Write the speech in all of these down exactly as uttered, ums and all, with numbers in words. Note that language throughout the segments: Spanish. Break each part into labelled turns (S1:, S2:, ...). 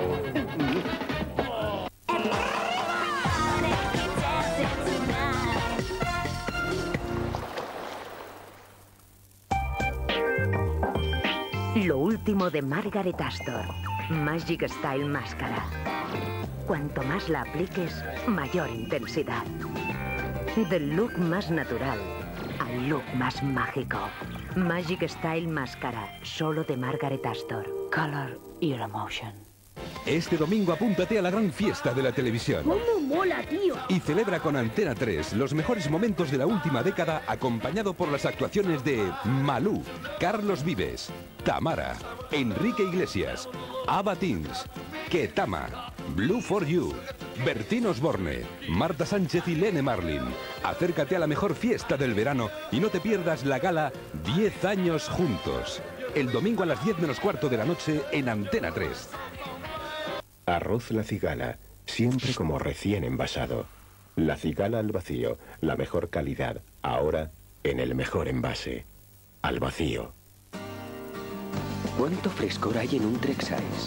S1: Lo último de Margaret Astor. Magic Style Máscara. Cuanto más la apliques, mayor intensidad. Del look más natural al look más mágico. Magic Style Máscara, solo de Margaret Astor. Color your emotion.
S2: Este domingo apúntate a la gran fiesta de la televisión.
S3: ¡Cómo mola, tío!
S2: Y celebra con Antena tres los mejores momentos de la última década, acompañado por las actuaciones de Malú, Carlos Vives, Tamara, Enrique Iglesias, Ava Teens, Ketama, Blue for You, Bertín Osborne, Marta Sánchez y Lene Marlin. Acércate a la mejor fiesta del verano y no te pierdas la gala diez años juntos. El domingo a las diez menos cuarto de la noche en Antena tres.
S4: Arroz La Cigala, siempre como recién envasado. La Cigala al vacío, la mejor calidad, ahora en el mejor envase. Al vacío.
S5: ¿Cuánto frescor hay en un Trek Size?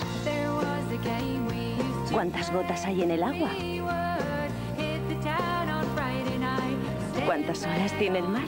S6: ¿Cuántas gotas hay en el agua? ¿Cuántas olas tiene el mar?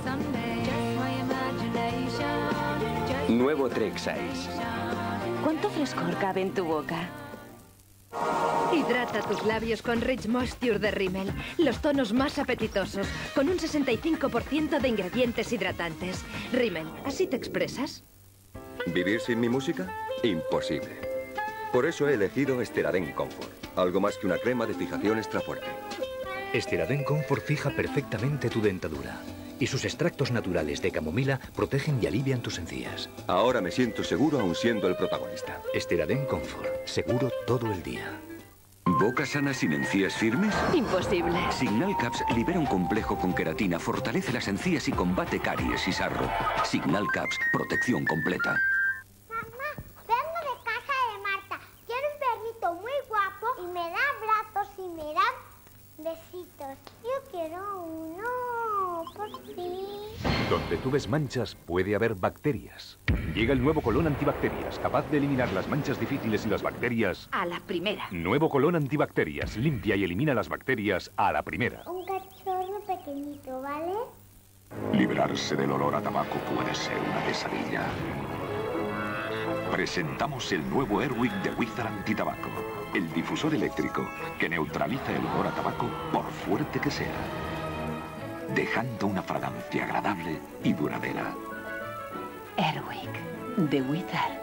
S5: Nuevo Trek Size.
S6: ¿Cuánto frescor cabe en tu boca?
S3: Hidrata tus labios con Rich Moisture de Rimmel. Los tonos más apetitosos, con un sesenta y cinco por ciento de ingredientes hidratantes. Rimmel, ¿así te expresas?
S7: ¿Vivir sin mi música? Imposible. Por eso he elegido Esteraden Comfort. Algo más que una crema de fijación extra fuerte.
S8: Esteraden Comfort fija perfectamente tu dentadura. Y sus extractos naturales de camomila protegen y alivian tus encías.
S7: Ahora me siento seguro aun siendo el protagonista.
S8: Esteraden Comfort. Seguro todo el día.
S9: ¿Boca sana sin encías firmes?
S6: Imposible.
S9: Signal Caps libera un complejo con queratina, fortalece las encías y combate caries y sarro. Signal Caps, protección completa.
S10: Mamá, vengo de casa de Marta. Quiero un perrito muy guapo y me da brazos y me da besitos. Yo quiero uno, por fin.
S11: Donde tú ves manchas, puede haber bacterias. Llega el nuevo Colón Antibacterias, capaz de eliminar las manchas difíciles y las bacterias.
S3: A la primera.
S11: Nuevo Colón Antibacterias, limpia y elimina las bacterias a la primera.
S10: Un cachorro pequeñito, ¿vale?
S12: Librarse del olor a tabaco puede ser una pesadilla. Presentamos el nuevo Airwick de Wizard Antitabaco. El difusor eléctrico que neutraliza el olor a tabaco por fuerte que sea, dejando una fragancia agradable y duradera.
S6: Airwick, de Wizard.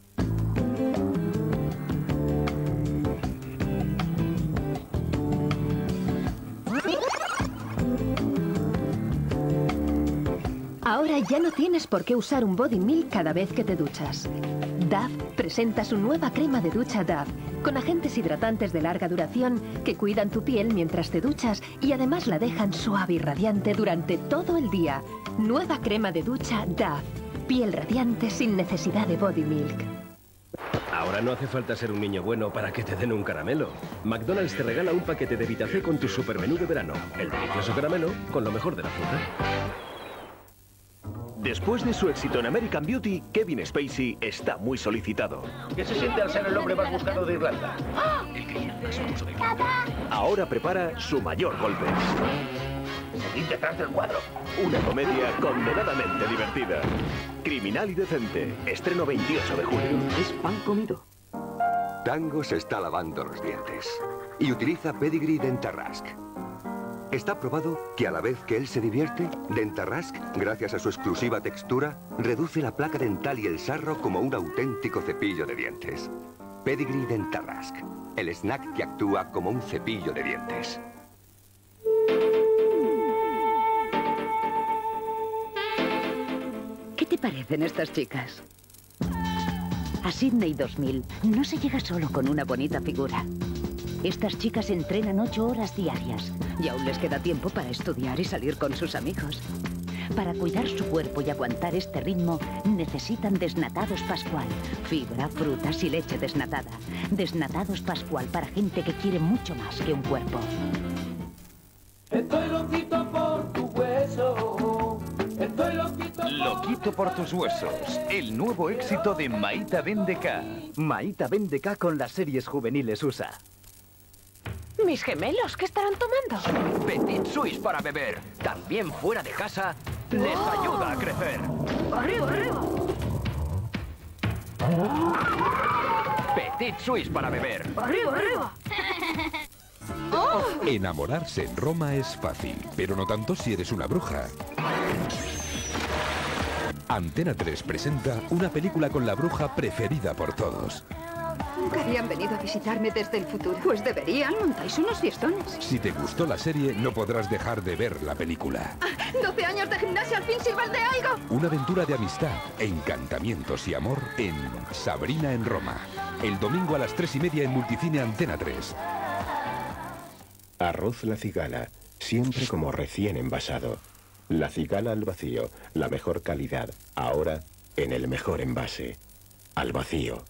S13: Ahora ya no tienes por qué usar un body milk cada vez que te duchas. Dove presenta su nueva crema de ducha Dove, con agentes hidratantes de larga duración que cuidan tu piel mientras te duchas y además la dejan suave y radiante durante todo el día. Nueva crema de ducha Dove. Piel radiante sin necesidad de body milk.
S14: Ahora no hace falta ser un niño bueno para que te den un caramelo. McDonald's te regala un paquete de Vitacé con tu supermenú de verano. El delicioso caramelo con lo mejor de la fruta.
S15: Después de su éxito en American Beauty, Kevin Spacey está muy solicitado.
S16: ¿Qué se siente al ser el hombre más buscado de Irlanda?
S15: El que hizo más famoso de Ahora prepara su mayor golpe.
S16: Seguid detrás del cuadro.
S15: Una comedia condenadamente divertida. Criminal y decente. Estreno veintiocho de julio.
S9: Es pan comido.
S7: Tango se está lavando los dientes y utiliza Pedigree Dentarask. Está probado que a la vez que él se divierte, Dentarask, gracias a su exclusiva textura, reduce la placa dental y el sarro como un auténtico cepillo de dientes. Pedigree Dentarask, el snack que actúa como un cepillo de dientes.
S1: ¿Qué te parecen estas chicas? A Sydney dos mil no se llega solo con una bonita figura. Estas chicas entrenan ocho horas diarias y aún les queda tiempo para estudiar y salir con sus amigos. Para cuidar su cuerpo y aguantar este ritmo, necesitan Desnatados Pascual. Fibra, frutas y leche desnatada. Desnatados Pascual para gente que quiere mucho más que un cuerpo.
S17: Estoy loquito por tu hueso. Estoy loquito por...
S18: Lo
S17: Fresquito por tus huesos. El nuevo éxito de Maita Bendeca.
S18: Maita Bendeca con las series juveniles U S A.
S6: ¿Mis gemelos qué estarán tomando?
S19: Petit Suisse para beber. También fuera de casa les
S6: Oh.
S19: ayuda a crecer.
S6: ¡Arriba, arriba!
S19: Petit Suisse para beber.
S6: ¡Arriba, arriba!
S2: Enamorarse en Roma es fácil, pero no tanto si eres una bruja. Antena tres presenta una película con la bruja preferida por todos.
S20: Nunca habían venido a visitarme desde el futuro. Pues deberían, montáis unos fiestones.
S2: Si te gustó la serie, no podrás dejar de ver la película.
S20: ¡doce años de gimnasia al fin sirvan de algo!
S2: Una aventura de amistad, encantamientos y amor en Sabrina en Roma. El domingo a las tres y media en Multicine Antena tres.
S4: Arroz La Cigala, siempre como recién envasado. La Cigala al vacío, la mejor calidad, ahora en el mejor envase. Al vacío.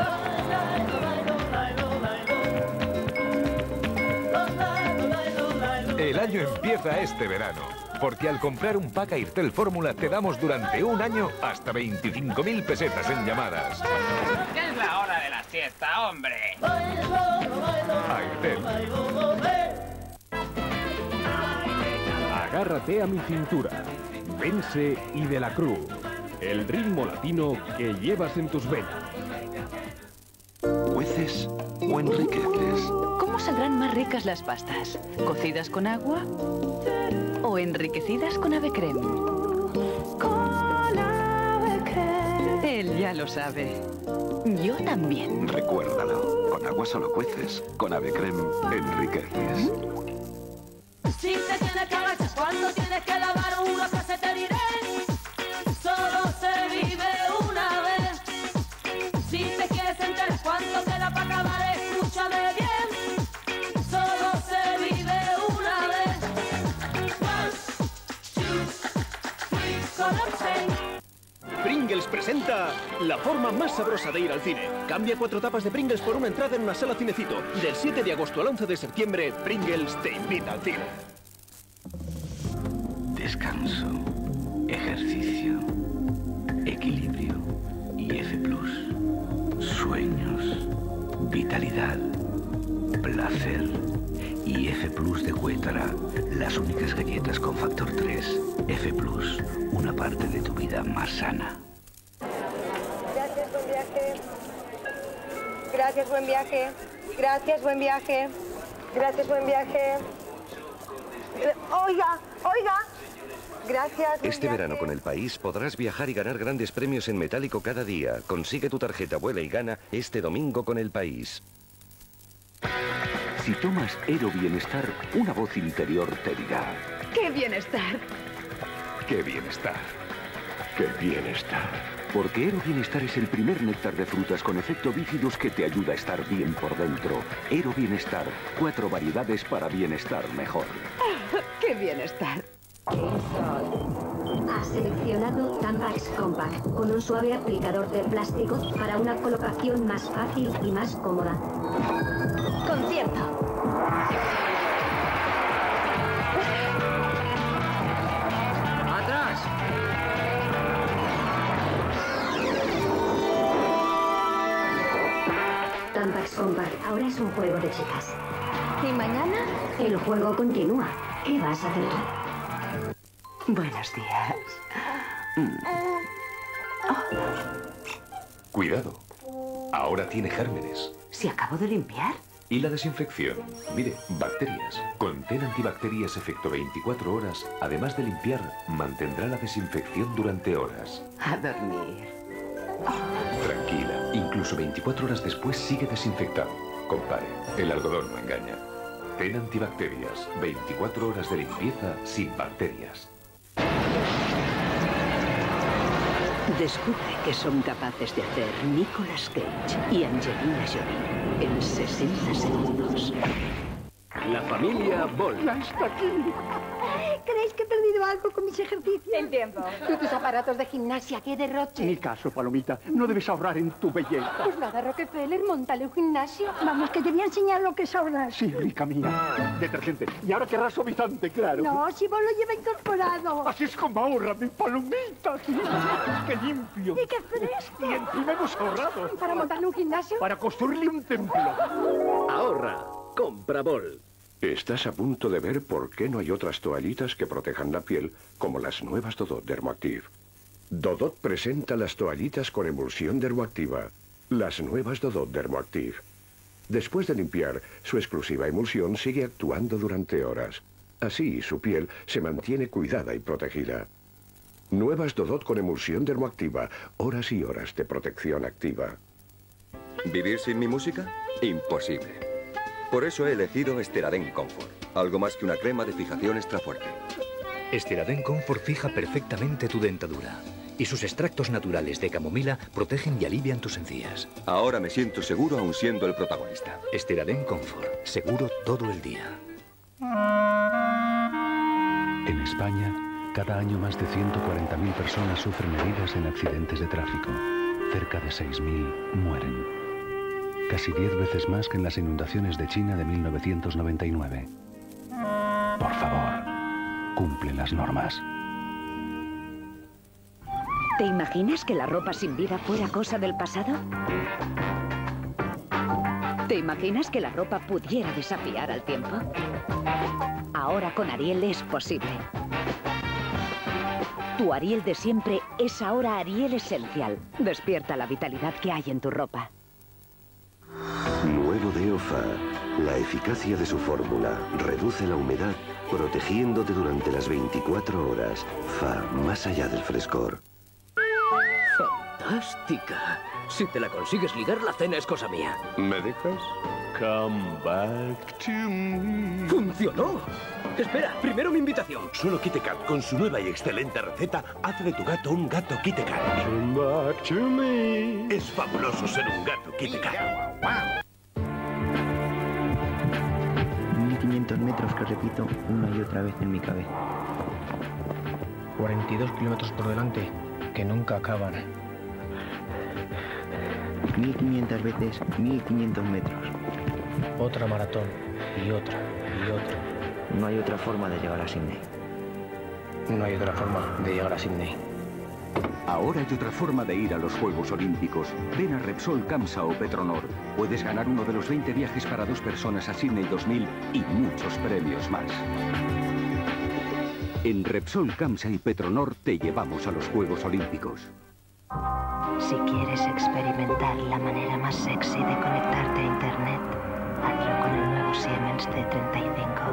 S11: El año empieza este verano, porque al comprar un pack Airtel Fórmula te damos durante un año hasta veinticinco mil pesetas en llamadas.
S21: ¿Qué es la hora de la siesta, hombre?
S11: Airtel.
S22: Agárrate a mi cintura. Vence y de la Cruz. El ritmo latino que llevas en tus venas.
S9: ¿Cueces o enriqueces?
S6: ¿Cómo saldrán más ricas las pastas? ¿Cocidas con agua o enriquecidas con ave creme? Con ave creme. Él ya lo sabe. Yo también.
S9: Recuérdalo, con agua solo cueces, con ave creme enriqueces.
S23: Si te tienes que agachar cuando tienes que lavar una cosa te diré. Solo se vive una vez. Si te quieres enterar cuánto queda para acabar, escúchame bien. Solo se vive una vez. One, two, three, solo ten.
S14: Pringles presenta la forma más sabrosa de ir al cine. Cambia cuatro tapas de Pringles por una entrada en una sala Cinecito. Del siete de agosto al once de septiembre, Pringles te invita al cine.
S9: Descanso, ejercicio, equilibrio y F plus. Sueños, vitalidad, placer y F plus de Huétara. Las únicas galletas con factor tres. F plus, una parte de tu vida más sana.
S24: Gracias, buen viaje. Gracias, buen viaje. Gracias, buen viaje. Gracias, buen viaje. Oiga, oiga. Gracias.
S25: Este verano con El País podrás viajar y ganar grandes premios en metálico cada día. Consigue tu tarjeta Vuela y Gana este domingo con El País.
S9: Si tomas Ero Bienestar, una voz interior te dirá:
S20: ¡Qué bienestar!
S9: ¡Qué bienestar! ¡Qué bienestar! Porque Ero Bienestar es el primer néctar de frutas con efecto bífidos que te ayuda a estar bien por dentro. Ero Bienestar, cuatro variedades para bienestar mejor.
S20: ¡Qué bienestar!
S26: Ha seleccionado Tampax Compact con un suave aplicador de plástico para una colocación más fácil y más cómoda.
S20: Concierto.
S19: ¡Atrás!
S26: Tampax Compact ahora es un juego de chicas.
S20: ¿Y mañana?
S26: El juego continúa. ¿Qué vas a hacer tú?
S6: Buenos días.
S11: Cuidado. Ahora tiene gérmenes.
S6: ¿Se acabó de limpiar?
S11: Y la desinfección. Mire, bacterias. Con Ten Antibacterias efecto veinticuatro horas, además de limpiar, mantendrá la desinfección durante horas.
S6: A dormir.
S11: Tranquila, incluso veinticuatro horas después sigue desinfectado. Compare, el algodón no engaña. Ten Antibacterias, veinticuatro horas de limpieza sin bacterias.
S1: Descubre qué son capaces de hacer Nicolas Cage y Angelina Jolie en sesenta segundos.
S14: La familia Boll.
S24: Ya está aquí. ¿Creéis que he perdido algo con mis ejercicios? El tiempo. Tú tus aparatos de gimnasia, qué derroche.
S3: Ni caso, Palomita. No debes ahorrar en tu belleza.
S24: Pues nada, Rockefeller, montale un gimnasio. Vamos, que te voy a enseñar lo que es ahorrar.
S3: Sí, rica mía. Detergente. Y ahora querrás suavizante, claro.
S24: No, si vos lo lleva incorporado.
S3: Así es como ahorra mi Palomita. ¡Qué limpio!
S24: Y qué fresco.
S3: Y encima hemos ahorrado.
S24: ¿Para montarle un gimnasio?
S3: Para construirle un templo.
S14: Ahorra. Compra Boll.
S4: Estás a punto de ver por qué no hay otras toallitas que protejan la piel como las nuevas Dodot Dermoactive. Dodot presenta las toallitas con emulsión dermoactiva. Las nuevas Dodot Dermoactive. Después de limpiar, su exclusiva emulsión sigue actuando durante horas. Así, su piel se mantiene cuidada y protegida. Nuevas Dodot con emulsión dermoactiva. Horas y horas de protección activa.
S7: ¿Vivir sin mi música? Imposible. Por eso he elegido Esteraden Comfort. Algo más que una crema de fijación extra fuerte.
S5: Esteraden Comfort fija perfectamente tu dentadura. Y sus extractos naturales de camomila protegen y alivian tus encías.
S7: Ahora me siento seguro aun siendo el protagonista.
S5: Esteraden Comfort. Seguro todo el día.
S8: En España, cada año más de ciento cuarenta mil personas sufren heridas en accidentes de tráfico. Cerca de seis mil mueren. Casi diez veces más que en las inundaciones de China de mil novecientos noventa y nueve. Por favor, cumple las normas.
S1: ¿Te imaginas que la ropa sin vida fuera cosa del pasado? ¿Te imaginas que la ropa pudiera desafiar al tiempo? Ahora con Ariel es posible. Tu Ariel de siempre es ahora Ariel Esencial. Despierta la vitalidad que hay en tu ropa.
S25: Nuevo de Ofa. La eficacia de su fórmula reduce la humedad, protegiéndote durante las veinticuatro horas. Fa, más allá del frescor.
S19: ¡Fantástica! Si te la consigues ligar, la cena es cosa mía.
S4: ¿Me dejas?
S10: Come back to me.
S19: ¡Funcionó! Espera, primero mi invitación.
S10: Solo KitKat, con su nueva y excelente receta, hace de tu gato un gato KitKat. Come back to me. Es fabuloso ser un gato KitKat.
S12: mil quinientos metros que repito una y otra vez en mi cabeza.
S13: cuarenta y dos kilómetros por delante que nunca acaban.
S12: mil quinientas veces mil quinientos metros.
S13: Otra maratón y otra y otra.
S12: No hay otra forma de llegar a Sydney.
S13: No hay otra forma de llegar a Sydney.
S27: Ahora hay otra forma de ir a los Juegos Olímpicos. Ven a Repsol, Camsa o Petronor. Puedes ganar uno de los veinte viajes para dos personas a Sydney dos mil y muchos premios más. En Repsol, Camsa y Petronor te llevamos a los Juegos Olímpicos.
S26: Si quieres experimentar la manera más sexy de conectarte a Internet, hazlo con el nuevo Siemens C treinta y cinco.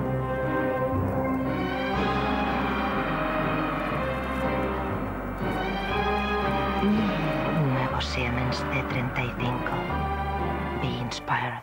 S26: Nuevo Siemens C treinta y cinco. Be inspired.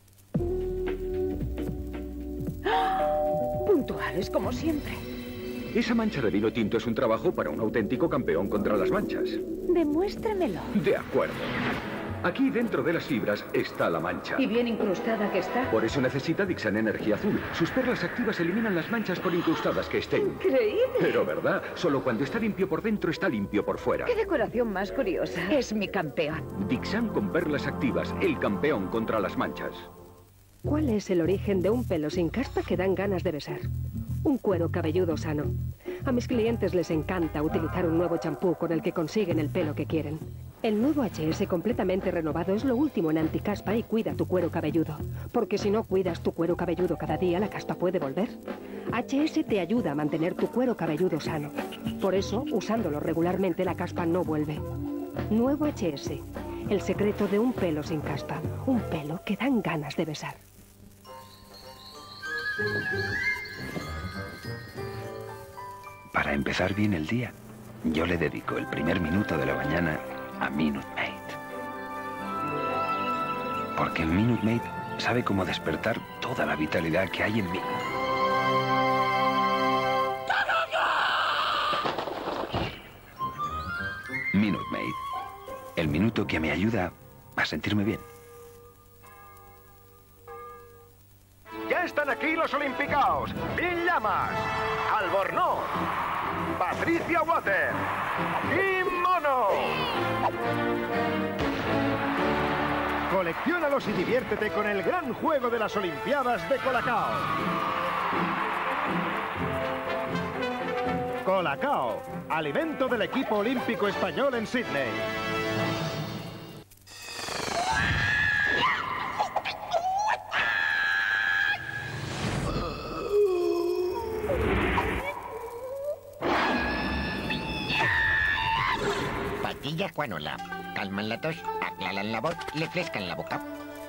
S1: Puntuales como siempre.
S27: Esa mancha de vino tinto es un trabajo para un auténtico campeón contra las manchas.
S1: Demuéstramelo.
S27: De acuerdo. Aquí dentro de las fibras está la mancha.
S1: Y bien incrustada que está.
S27: Por eso necesita Dixan Energía Azul. Sus perlas activas eliminan las manchas por incrustadas que estén.
S1: Increíble.
S27: Pero verdad, solo cuando está limpio por dentro está limpio por fuera.
S1: Qué decoración más curiosa. Es mi campeón.
S27: Dixan con perlas activas, el campeón contra las manchas.
S28: ¿Cuál es el origen de un pelo sin caspa que dan ganas de besar? Un cuero cabelludo sano. A mis clientes les encanta utilizar un nuevo champú con el que consiguen el pelo que quieren. El nuevo H S completamente renovado es lo último en anticaspa y cuida tu cuero cabelludo. Porque si no cuidas tu cuero cabelludo cada día, la caspa puede volver. H S te ayuda a mantener tu cuero cabelludo sano. Por eso, usándolo regularmente, la caspa no vuelve. Nuevo H S. El secreto de un pelo sin caspa. Un pelo que dan ganas de besar.
S9: Para empezar bien el día, yo le dedico el primer minuto de la mañana a Minute Maid. Porque el Minute Maid sabe cómo despertar toda la vitalidad que hay en mí. Minute Maid. El minuto que me ayuda a sentirme bien.
S29: Ya
S2: Ya están aquí los Olimpicaos. Bill Llamas, Albornoz, Patricia Water y Mono. Colecciónalos y diviértete con el gran juego de las Olimpiadas de Colacao. Colacao, alimento del equipo olímpico español en Sydney.
S15: Pastillas Cuanola. Calman la tos, aclaran la voz, le frescan la boca.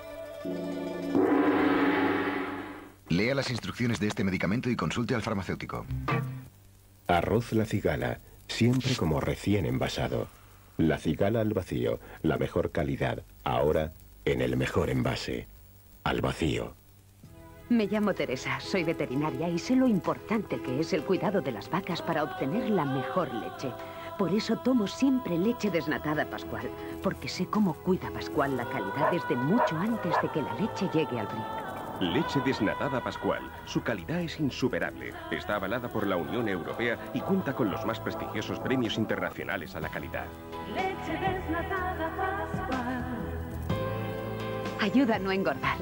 S16: Lea las instrucciones de este medicamento y consulte al farmacéutico.
S4: Arroz La Cigala, siempre como recién envasado. La Cigala al vacío, la mejor calidad, ahora en el mejor envase. Al vacío.
S1: Me llamo Teresa, soy veterinaria y sé lo importante que es el cuidado de las vacas para obtener la mejor leche. Por eso tomo siempre leche desnatada Pascual, porque sé cómo cuida Pascual la calidad desde mucho antes de que la leche llegue al brick.
S14: Leche desnatada Pascual. Su calidad es insuperable. Está avalada por la Unión Europea y cuenta con los más prestigiosos premios internacionales a la calidad.
S17: Leche desnatada Pascual.
S1: Ayuda a no engordar.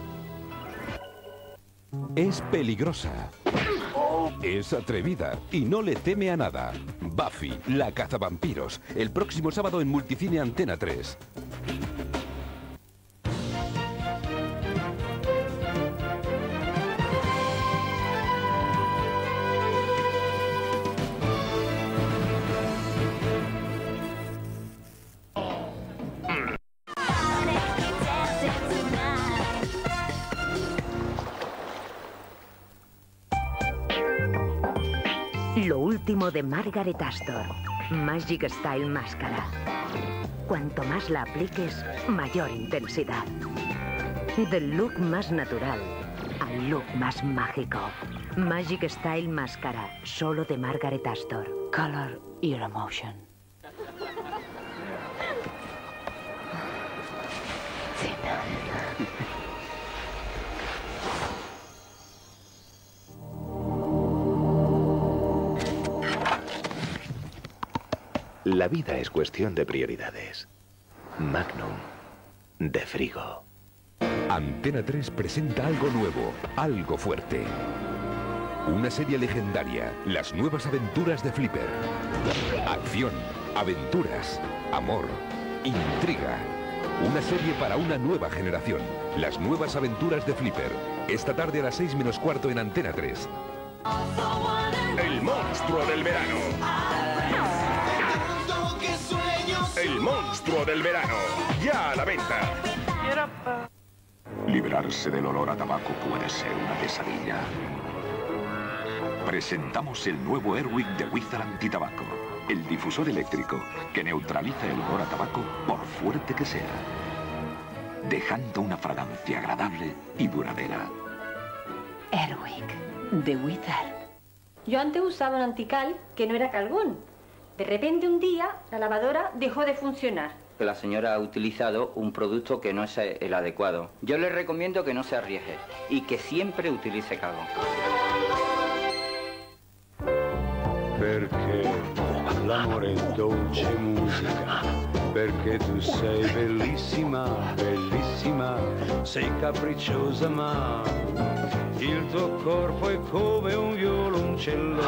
S18: Es peligrosa. Es atrevida y no le teme a nada. Buffy, la cazavampiros. El próximo sábado en Multicine Antena tres.
S1: Lo último de Margaret Astor. Magic Style Máscara. Cuanto más la apliques, mayor intensidad. Del look más natural al look más mágico. Magic Style Máscara, solo de Margaret Astor. Color your emotion.
S11: La vida es cuestión de prioridades. Magnum, de Frigo.
S18: Antena tres presenta algo nuevo, algo fuerte. Una serie legendaria, las nuevas aventuras de Flipper. Acción, aventuras, amor, intriga. Una serie para una nueva generación. Las nuevas aventuras de Flipper. Esta tarde a las seis menos cuarto en Antena tres.
S2: El monstruo del verano. El monstruo del verano. Ya a la venta.
S21: Librarse del olor a tabaco puede ser una pesadilla. Presentamos el nuevo Airwick de Wizard Antitabaco. El difusor eléctrico que neutraliza el olor a tabaco por fuerte que sea, dejando una fragancia agradable y duradera.
S1: Airwick, de Wizard.
S24: Yo antes usaba un antical que no era Calgon. De repente un día la lavadora dejó de funcionar.
S22: Que la señora ha utilizado un producto que no es el adecuado. Yo le recomiendo que no se arriesgue y que siempre utilice Calgon.
S23: Perché l'amore è dolce musica, perché tu sei bellissima, bellissima, sei capricciosa ma il tuo corpo è come un violoncello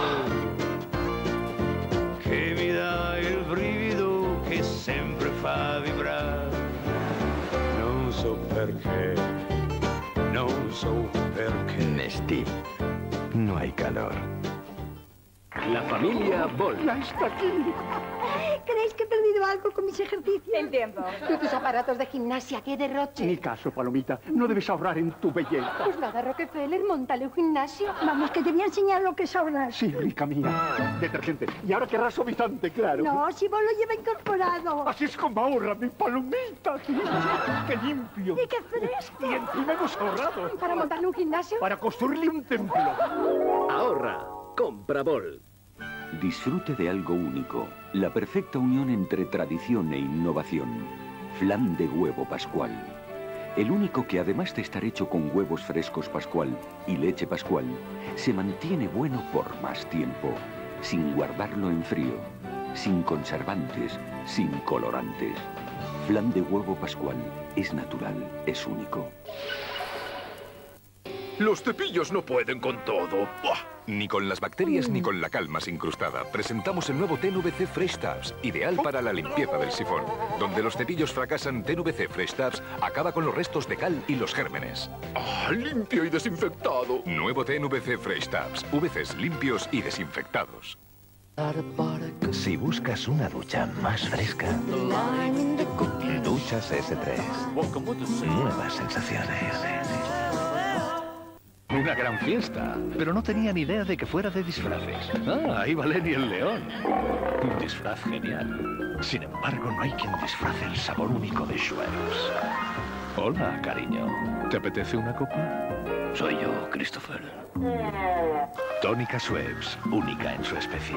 S23: che mi dà il brivido che sempre fa vibrare. Non so perché, non so perché.
S16: Nestí, no hay calor.
S14: La familia Boll.
S24: ¡Ya está aquí! ¿Creéis que he perdido algo con mis ejercicios? El tiempo. Tú tus aparatos de gimnasia, qué derroche.
S3: Ni caso, Palomita. No debes ahorrar en tu belleza.
S24: Pues nada, Rockefeller, montale un gimnasio. Vamos, que te voy a enseñar lo que es ahorrar.
S3: Sí, rica mía. Detergente. Y ahora querrás suavizante, claro.
S24: No, si vos lo lleva incorporado.
S3: Así es como ahorra mi Palomita. ¡Qué limpio!
S24: Y qué fresco.
S3: Y encima hemos ahorrado.
S24: ¿Para montarle un gimnasio?
S3: Para construirle un templo.
S14: Ahorra. Compra Boll.
S27: Disfrute de algo único, la perfecta unión entre tradición e innovación. Flan de huevo Pascual. el único que además de estar hecho con huevos frescos Pascual y leche Pascual, se mantiene bueno por más tiempo, sin guardarlo en frío, sin conservantes, sin colorantes. Flan de huevo Pascual es natural, es único.
S18: Los cepillos no pueden con todo. ¡Buah! Ni con las bacterias ni con la cal más incrustada. Presentamos el nuevo T N V C Fresh Tabs, ideal para la limpieza del sifón. Donde los cepillos fracasan, T N V C Fresh Tabs acaba con los restos de cal y los gérmenes. ¡Ah, limpio y desinfectado! Nuevo T N V C Fresh Tabs, V Cs limpios y desinfectados.
S9: Si buscas una ducha más fresca, Duchas ese tres. Nuevas sensaciones. Una gran fiesta, pero no tenía ni idea de que fuera de disfraces. Ah, ahí va Lenny el león. Un disfraz genial. Sin embargo, no hay quien disfrace el sabor único de Schweppes. Hola, cariño. ¿Te apetece una copa? Soy yo, Christopher. Tónica Schweppes, única en su especie.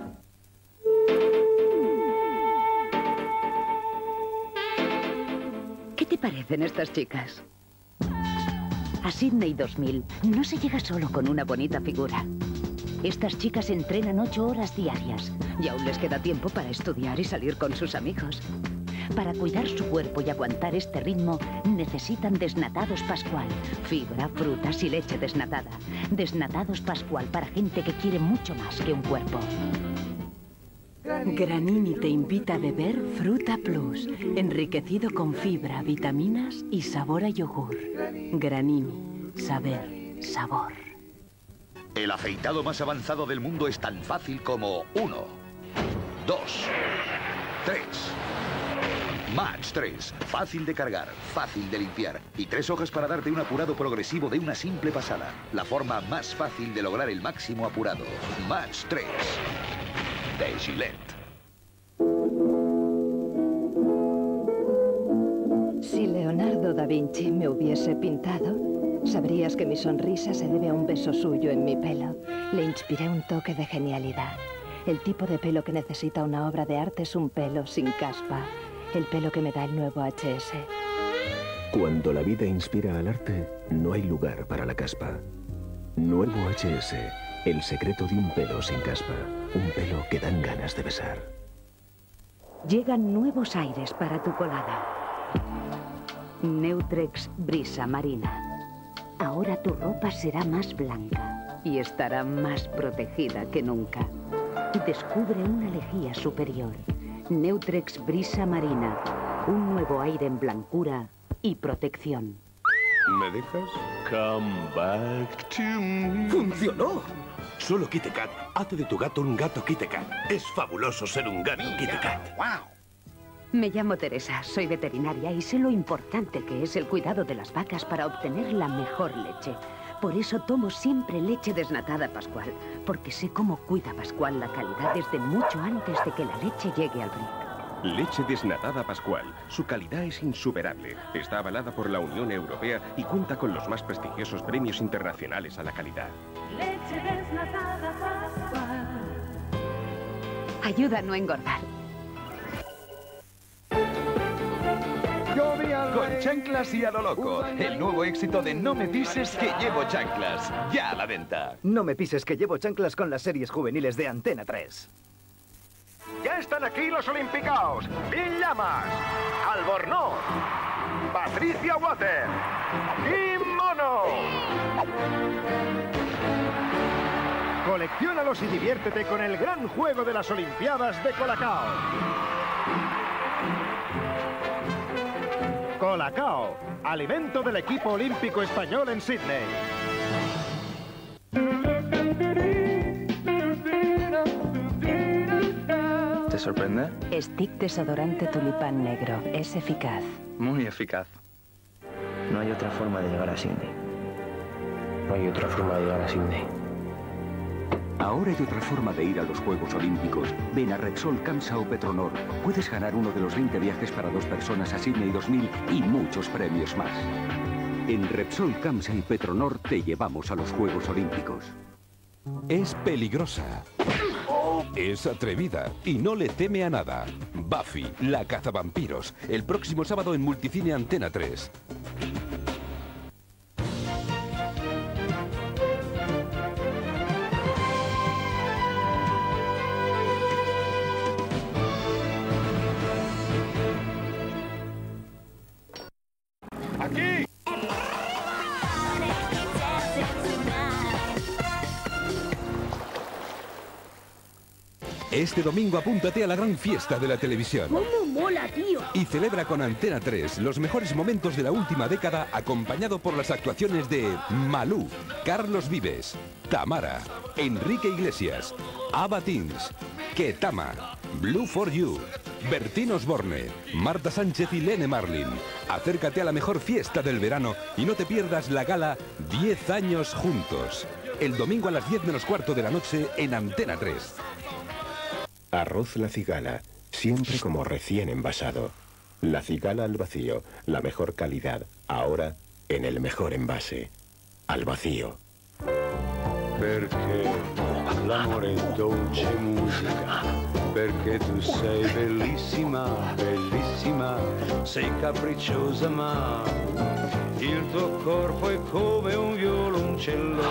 S1: ¿Qué te parecen estas chicas? A Sydney dos mil no se llega solo con una bonita figura. Estas chicas entrenan ocho horas diarias y aún les queda tiempo para estudiar y salir con sus amigos. Para cuidar su cuerpo y aguantar este ritmo, necesitan Desnatados Pascual. Fibra, frutas y leche desnatada. Desnatados Pascual para gente que quiere mucho más que un cuerpo.
S5: Granini te invita a beber Fruta Plus, enriquecido con fibra, vitaminas y sabor a yogur. Granini, saber, sabor.
S6: El afeitado más avanzado del mundo es tan fácil como uno, dos, tres. Match tres. Fácil de cargar, fácil de limpiar. Y tres hojas para darte un apurado progresivo de una simple pasada. La forma más fácil de lograr el máximo apurado. Match tres. De Gillette.
S26: Si Leonardo da Vinci me hubiese pintado, sabrías que mi sonrisa se debe a un beso suyo en mi pelo. Le inspiré un toque de genialidad. El tipo de pelo que necesita una obra de arte es un pelo sin caspa. El pelo que me da el nuevo H S.
S4: Cuando la vida inspira al arte, no hay lugar para la caspa. Nuevo H S, el secreto de un pelo sin caspa. Un pelo que dan ganas de besar.
S1: Llegan nuevos aires para tu colada. Neutrex Brisa Marina. Ahora tu ropa será más blanca y estará más protegida que nunca. Descubre una lejía superior. Neutrex Brisa Marina. Un nuevo aire en blancura y protección.
S14: ¿Me dejas? Come back to me.
S7: ¡Funcionó! Solo KitKat hace de tu gato un gato KitKat. Es fabuloso ser un gato KitKat.
S1: ¡Wow! Me llamo Teresa, soy veterinaria y sé lo importante que es el cuidado de las vacas para obtener la mejor leche. Por eso tomo siempre leche desnatada Pascual, porque sé cómo cuida Pascual la calidad desde mucho antes de que la leche llegue al brick.
S14: Leche desnatada Pascual. Su calidad es insuperable. Está avalada por la Unión Europea y cuenta con los más prestigiosos premios internacionales a la calidad.
S17: Leche desnatada Pascual.
S1: Ayuda a no engordar.
S8: Con chanclas y a lo loco. El nuevo éxito de No me pises que llevo chanclas. Ya a la venta.
S10: No me pises que llevo chanclas con las series juveniles de Antena tres.
S2: Ya están aquí los Olimpicaos. Bill Llamas, Albornoz, Patricia Water y Mono. Colecciónalos y diviértete con el gran juego de las Olimpiadas de Colacao. Colacao, alimento del equipo olímpico español en Sydney.
S12: ¿Te sorprende?
S26: Stick desodorante tulipán negro. Es eficaz.
S12: Muy eficaz. No hay otra forma de llegar a Sydney.
S13: No hay otra forma de llegar a Sydney.
S27: Ahora hay otra forma de ir a los Juegos Olímpicos. Ven a Repsol, Camsa o Petronor. Puedes ganar uno de los veinte viajes para dos personas a Sydney dos mil y muchos premios más. En Repsol, Camsa y Petronor te llevamos a los Juegos Olímpicos.
S18: Es peligrosa. Es atrevida y no le teme a nada. Buffy, la cazavampiros, el próximo sábado en Multicine Antena tres.
S2: ¡Aquí!
S18: Este domingo apúntate a la gran fiesta de la televisión.
S24: ¡Cómo mola, tío!
S18: Y celebra con Antena tres los mejores momentos de la última década, acompañado por las actuaciones de Malú, Carlos Vives, Tamara, Enrique Iglesias, Ava Teens, Ketama, Blue for You, Bertín Osborne, Marta Sánchez y Lene Marlin. Acércate a la mejor fiesta del verano y no te pierdas la gala diez años juntos. El domingo a las diez menos cuarto de la noche en Antena tres.
S4: Arroz La Cigala, siempre como recién envasado. La Cigala al vacío, la mejor calidad, ahora en el mejor envase. Al vacío.
S23: Perché l'amore è dolce musica, perché tu sei bellissima, bellissima, sei capricciosa ma il tuo corpo è come un violoncello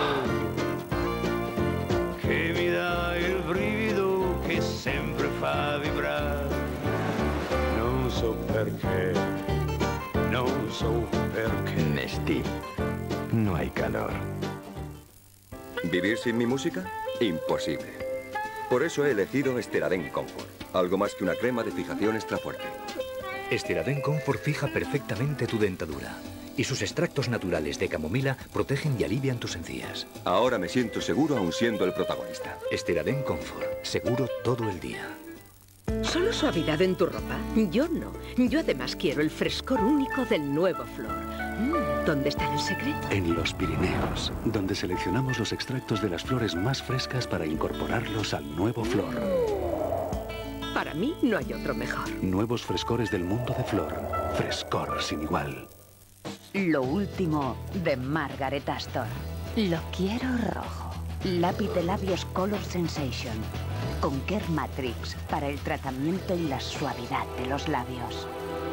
S23: che mi dà il brivido che sempre fa vibrare. Non so perché, non so perché.
S11: Nestí, no hay calor. ¿Vivir sin mi música? Imposible. Por eso he elegido Esteraden Comfort. Algo más que una crema de fijación extra fuerte.
S15: Esteraden Comfort fija perfectamente tu dentadura. Y sus extractos naturales de camomila protegen y alivian tus encías.
S11: Ahora me siento seguro aun siendo el protagonista.
S15: Esteraden Comfort. Seguro todo el día.
S1: ¿Solo suavidad en tu ropa? Yo no. Yo además quiero el frescor único del nuevo Flor. ¿Dónde está el secreto?
S9: En los Pirineos, donde seleccionamos los extractos de las flores más frescas para incorporarlos al nuevo Flor.
S1: Para mí no hay otro mejor.
S9: Nuevos frescores del mundo de Flor. Frescor sin igual.
S1: Lo último de Margaret Astor. Lo quiero rojo. Lápiz de labios Color Sensation. Con Care Matrix para el tratamiento y la suavidad de los labios.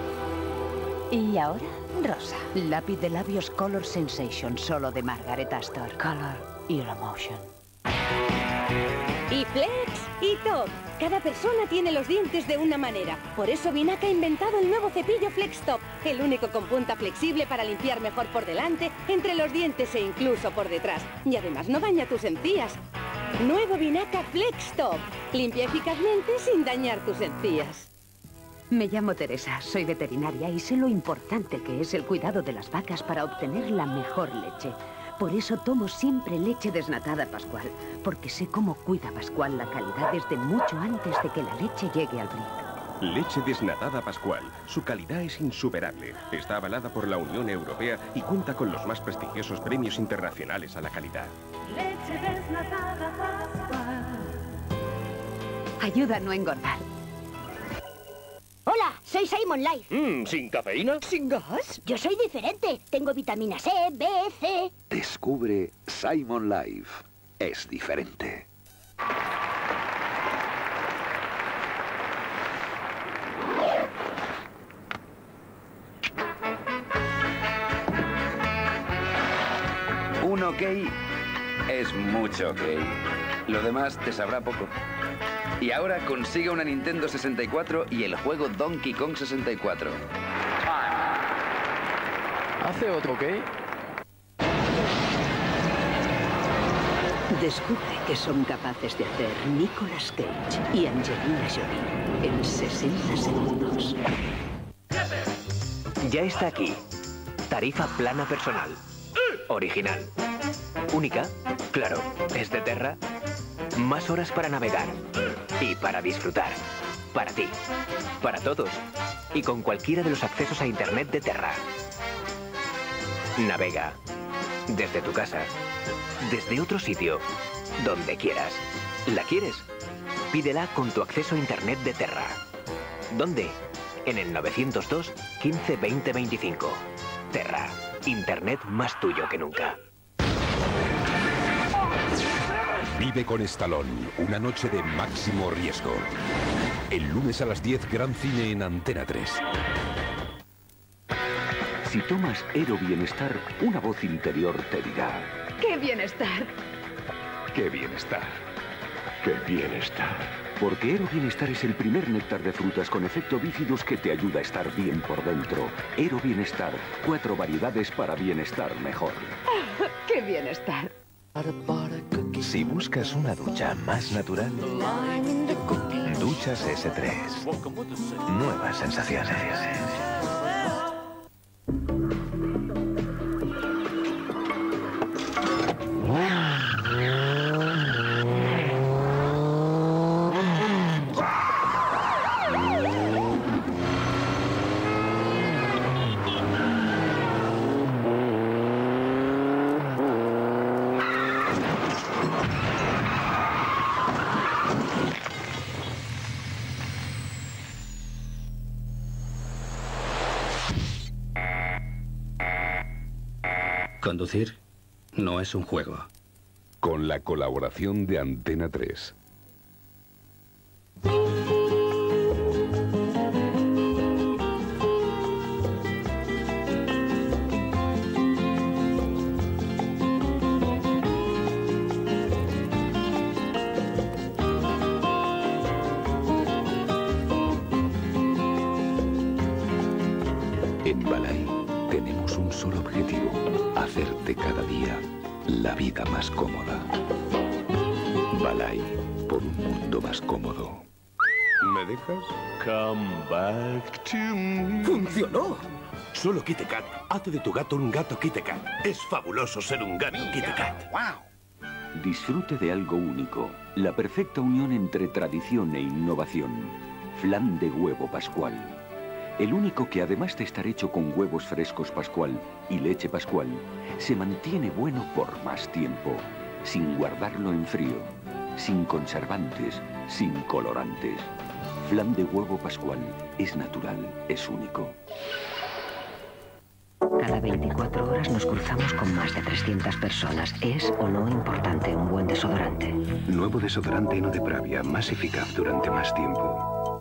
S1: Y ahora, rosa. Lápiz de labios Color Sensation, solo de Margaret Astor. Color Your Emotion.
S19: Y Flex y Top. Cada persona tiene los dientes de una manera. Por eso Vinaca ha inventado el nuevo cepillo Flex Top. El único con punta flexible para limpiar mejor por delante, entre los dientes e incluso por detrás. Y además no daña tus encías. Nuevo Vinaca Flex Top. Limpia eficazmente sin dañar tus encías.
S1: Me llamo Teresa, soy veterinaria y sé lo importante que es el cuidado de las vacas para obtener la mejor leche. Por eso tomo siempre leche desnatada Pascual, porque sé cómo cuida Pascual la calidad desde mucho antes de que la leche llegue al brick.
S14: Leche desnatada Pascual. Su calidad es insuperable. Está avalada por la Unión Europea y cuenta con los más prestigiosos premios internacionales a la calidad.
S17: Leche desnatada Pascual.
S1: Ayuda a no engordar.
S24: Hola, soy Simon Life.
S14: Mm, ¿Sin cafeína?
S24: ¿Sin gas? Yo soy diferente. Tengo vitamina C, B, C.
S27: Descubre Simon Life. Es diferente.
S20: Un ok es mucho ok. Lo demás te sabrá poco. Y ahora consigue una Nintendo sesenta y cuatro y el juego Donkey Kong sesenta y cuatro.
S12: ¿Hace otro ok?
S5: Descubre qué son capaces de hacer Nicolas Cage y Angelina Jolie en sesenta segundos.
S21: Ya está aquí. Tarifa plana personal. Original. Única. Claro, es de Terra. Más horas para navegar. Y para disfrutar. Para ti. Para todos. Y con cualquiera de los accesos a Internet de Terra. Navega. Desde tu casa. Desde otro sitio. Donde quieras. ¿La quieres? Pídela con tu acceso a Internet de Terra. ¿Dónde? En el novecientos dos, quince, veinte, veinticinco. Terra. Internet más tuyo que nunca.
S18: Vive con Stallone una noche de máximo riesgo. El lunes a las diez, Gran Cine en Antena tres.
S27: Si tomas Ero Bienestar, una voz interior te dirá:
S1: ¡Qué bienestar!
S27: ¡Qué bienestar! ¡Qué bienestar! Porque Ero Bienestar es el primer néctar de frutas con efecto bífidos que te ayuda a estar bien por dentro. Ero Bienestar, cuatro variedades para bienestar mejor.
S1: ¡Qué bienestar!
S3: Si buscas una ducha más natural, Duchas ese tres. Nuevas sensaciones.
S9: Conducir no es un juego.
S18: Con la colaboración de Antena tres.
S27: En Balay tenemos un solo objetivo: hacerte cada día la vida más cómoda. Balay, por un mundo más cómodo.
S18: ¿Me dejas?
S6: Come back to me.
S7: ¡Funcionó! Solo Kit Kat hace de tu gato un gato Kit Kat. Es fabuloso ser un gato Kit Kat.
S27: ¡Wow! Disfrute de algo único. La perfecta unión entre tradición e innovación. Flan de huevo Pascual. El único que, además de estar hecho con huevos frescos Pascual y leche Pascual, se mantiene bueno por más tiempo, sin guardarlo en frío, sin conservantes, sin colorantes. Flan de huevo Pascual es natural, es único.
S1: Cada veinticuatro horas nos cruzamos con más de trescientas personas. ¿Es o no importante un buen desodorante?
S8: Nuevo desodorante Heno de Pravia, más eficaz durante más tiempo.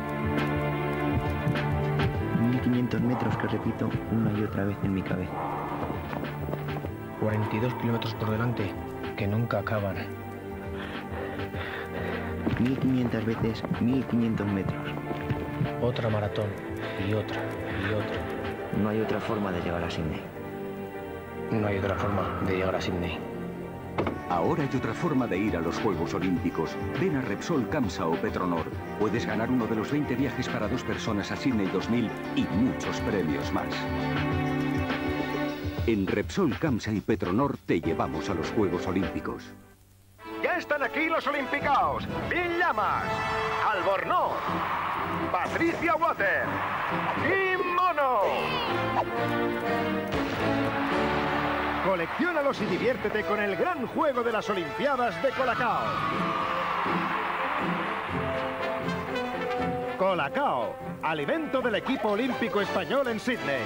S12: mil quinientos metros que repito una y otra vez en mi cabeza.
S13: cuarenta y dos kilómetros por delante, que nunca acaban.
S12: mil quinientas veces mil quinientos metros.
S13: Otra maratón, y otra, y otra.
S12: No hay otra forma de llegar a Sydney.
S13: No hay otra forma de llegar a Sydney.
S27: Ahora hay otra forma de ir a los Juegos Olímpicos. Ven a Repsol, Camsa o Petronor. Puedes ganar uno de los veinte viajes para dos personas a Sydney dos mil y muchos premios más. En Repsol, Camsa y Petronor te llevamos a los Juegos Olímpicos.
S2: Ya están aquí los Olimpicaos. Bill Llamas, Albornoz, Patricia Water y Mono. Colecciónalos y diviértete con el gran juego de las Olimpiadas de Colacao. Colacao, alimento del equipo olímpico español en Sydney.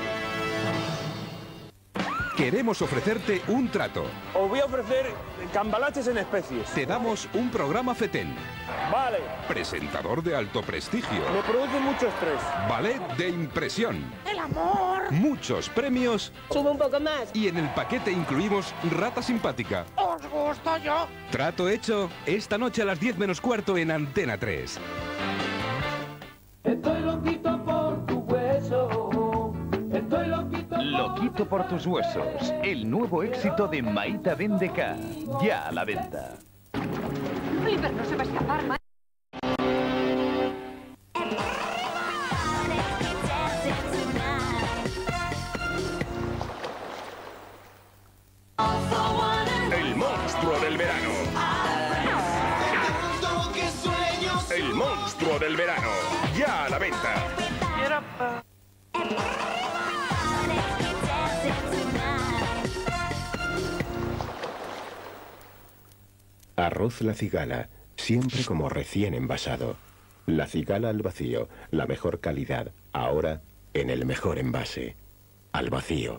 S18: Queremos ofrecerte un trato.
S16: Os voy a ofrecer cambalaches en especies.
S18: Te damos un programa FETEN.
S16: Vale.
S18: Presentador de alto prestigio.
S16: Me produce mucho estrés.
S18: Ballet de impresión.
S16: ¡El amor!
S18: Muchos premios.
S16: Sube un poco más.
S18: Y en el paquete incluimos rata simpática.
S16: ¿Os gusto yo?
S18: Trato hecho. Esta noche a las diez menos cuarto en Antena tres.
S17: Estoy loquito por tu hueso. Estoy loquito por...
S22: Loquito por tus huesos. El nuevo éxito de Maita Bendeca. Ya a la venta.
S24: Flipper no se va a escapar, ma...
S18: El monstruo del verano. El monstruo del verano. Ya a la venta.
S4: Arroz La Cigala, siempre como recién envasado. La Cigala al vacío, la mejor calidad, ahora en el mejor envase. Al vacío.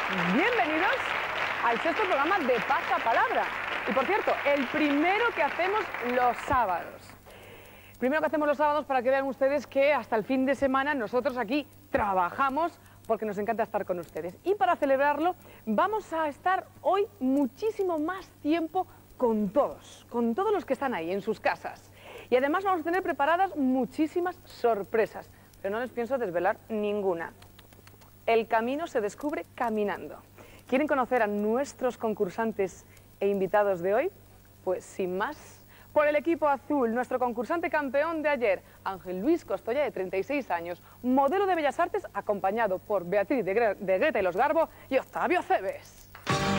S10: Bienvenidos al sexto programa de Pasapalabra. Y por cierto, el primero que hacemos los sábados. Primero que hacemos los sábados para que vean ustedes que hasta el fin de semana nosotros aquí trabajamos porque nos encanta estar con ustedes. Y para celebrarlo vamos a estar hoy muchísimo más tiempo con todos, con todos los que están ahí en sus casas. Y además vamos a tener preparadas muchísimas sorpresas, pero no les pienso desvelar ninguna. El camino se descubre caminando. ¿Quieren conocer a nuestros concursantes e invitados de hoy? Pues sin más, por el equipo azul, nuestro concursante campeón de ayer, Ángel Luis Costoya, de treinta y seis años, modelo de Bellas Artes, acompañado por Beatriz de, Gre de Greta y los Garbo y Octavio Cebes.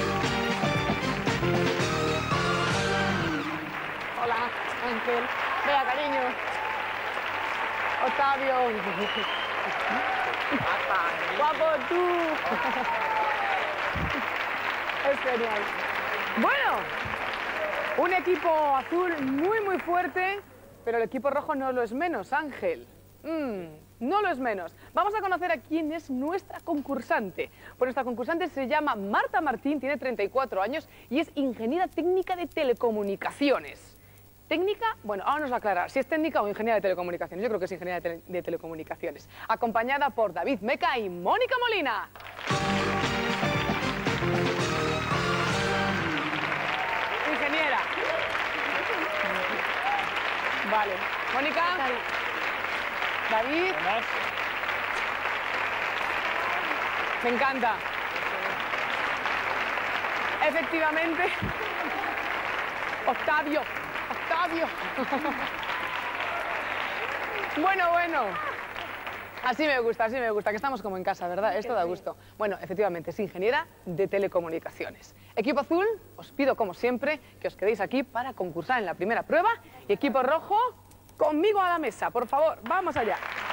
S10: Hola, Ángel. Vea, cariño. Octavio. Guapo, tú. Es genial. Bueno, un equipo azul muy, muy fuerte, pero el equipo rojo no lo es menos, Ángel. Mm, no lo es menos. Vamos a conocer a quién es nuestra concursante. Pues nuestra concursante se llama Marta Martín, tiene treinta y cuatro años y es ingeniera técnica de telecomunicaciones. ¿Técnica? Bueno, ahora nos va a aclarar si es técnica o ingeniera de telecomunicaciones. Yo creo que es ingeniera de, tele de telecomunicaciones. Acompañada por David Meca y Mónica Molina. Ingeniera. Vale. Mónica. David. Me encanta. Efectivamente. Octavio. Octavio. Bueno, bueno. Así me gusta, así me gusta, que estamos como en casa, ¿verdad? Esto da gusto. Bueno, efectivamente, es ingeniera de telecomunicaciones. Equipo azul, os pido como siempre que os quedéis aquí para concursar en la primera prueba. Y equipo rojo, conmigo a la mesa, por favor, vamos allá.